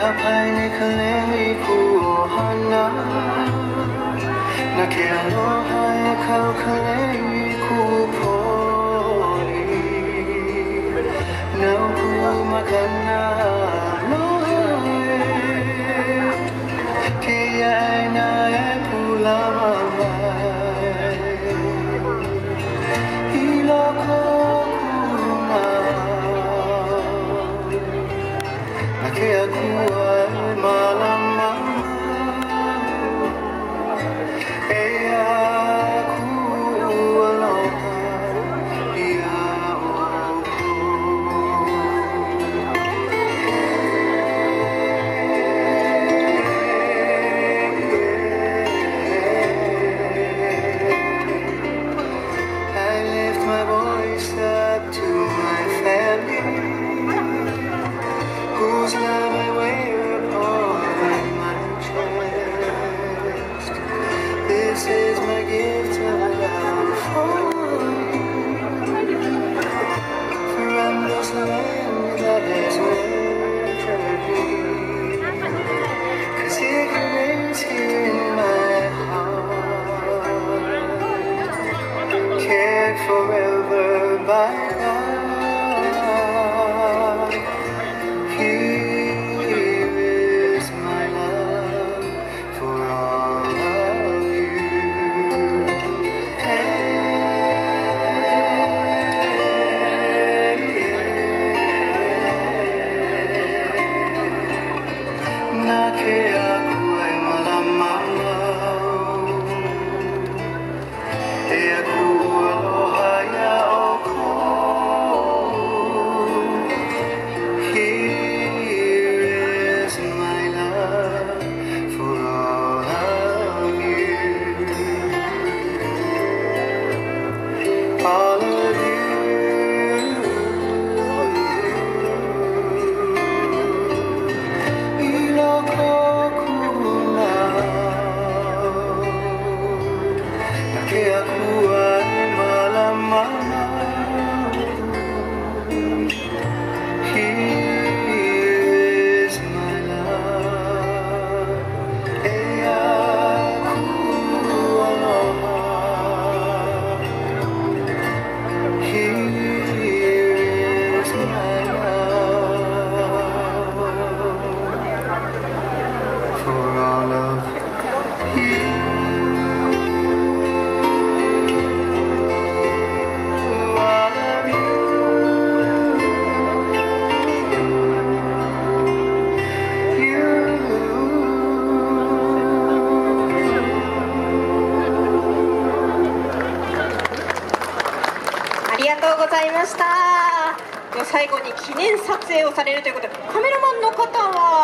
ภัยในทะเลมีผู้หันหน้านักแค่รอให้เขาทะเลมีคู่พอดีน้ำผู้มากันหน้าน้อยที่ใหญ่นายผู้ละมาอีโลโคคู่มานักแค่คู่มาละมาWhose love I wear upon my chest. This is my gift of love for you. From this land that has nurtured me. 'Cause it remains here in my heart, cared forever by God. ありがとうございました。最後に記念撮影をされるということで、カメラマンの方は